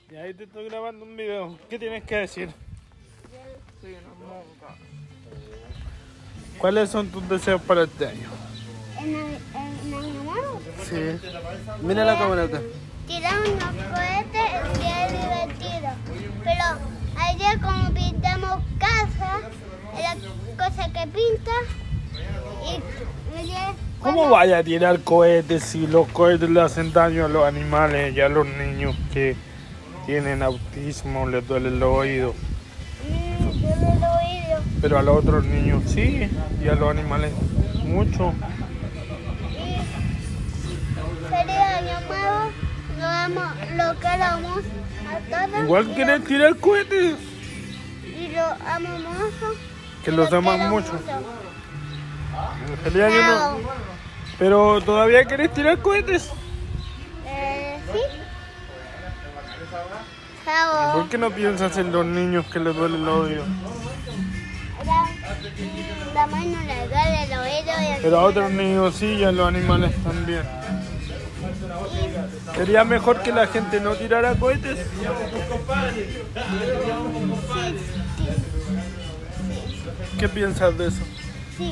Y ahí te estoy grabando un video. ¿Qué tienes que decir? Soy una monja. ¿Cuáles son tus deseos para este año? ¿En Año Nuevo? Sí. Mira la cámara acá. Tirar unos cohetes que es divertido. Pero ayer como pintamos casa, la cosa que pinta y ayer ¿Cómo vaya a tirar cohetes si los cohetes le hacen daño a los animales y a los niños que tienen autismo, les duele el oído? yo no lo he oído. Pero a los otros niños sí, y a los animales mucho. Y feliz Año Nuevo, lo queremos a todos. Igual quieren tirar cohetes, Y lo amo mucho. que y los lo aman quiero mucho. Feliz año nuevo. Pero todavía quieres tirar cohetes. Sí. Chao. ¿Por qué no piensas en los niños que les duele el oído? La mano le duele el oído y Pero a otros niños sí, y a los animales también. ¿Sería mejor que la gente no tirara cohetes? ¿Qué piensas de eso? Sí,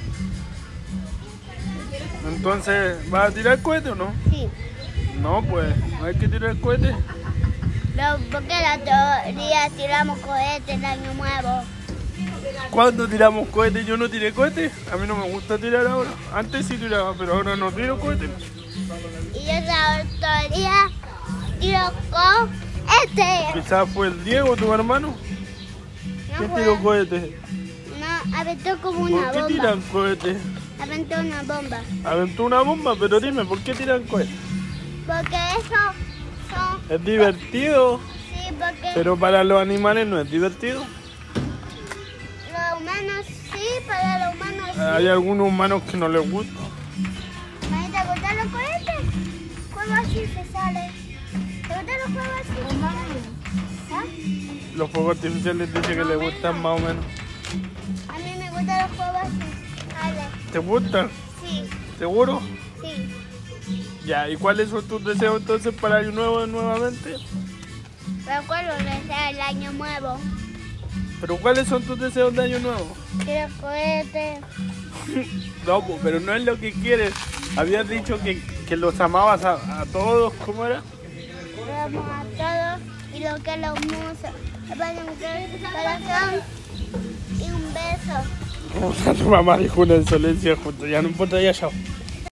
Entonces, ¿vas a tirar cohetes o no? sí. No, pues, no hay que tirar cohetes. Porque la teoría tiramos cohetes el Año Nuevo. ¿Cuándo tiramos cohetes? Yo no tiré cohetes. A mí no me gusta tirar ahora. Antes sí tiraba, pero ahora no tiro cohetes. Y yo la teoría tiro cohetes. Quizás fue el Diego, tu hermano, que tiró cohetes. No, aventó como una ¿Por qué bomba. tiran cohetes? Aventó una bomba. Aventó una bomba, pero dime, ¿por qué tiran cohetes? Porque eso son... Es divertido, Sí, porque pero para los animales no es divertido. los humanos sí, para los humanos sí. Hay algunos humanos que no les gusta. ¿Mami, te gustan los cohetes? ¿Cómo así se sale? ¿Te gustan los juegos así? ¿Ah? Los fuegos artificiales dicen que les gustan más o menos. A mí me gustan los juegos así. Ale. ¿Te gustan? Sí, ¿Seguro? sí. Ya, ¿y cuáles son tus deseos entonces para Año Nuevo nuevamente? Recuerdo que sea el Año Nuevo. ¿Pero cuáles son tus deseos de Año Nuevo? Quiero cohetes. No, pues, pero no es lo que quieres. Habías dicho que los amabas a todos, ¿cómo era? Los amo a todos y lo que los musos. Les van a mostrar el corazón y un beso. O sea, tu mamá dijo una insolencia justo. Ya no importa, ya chao.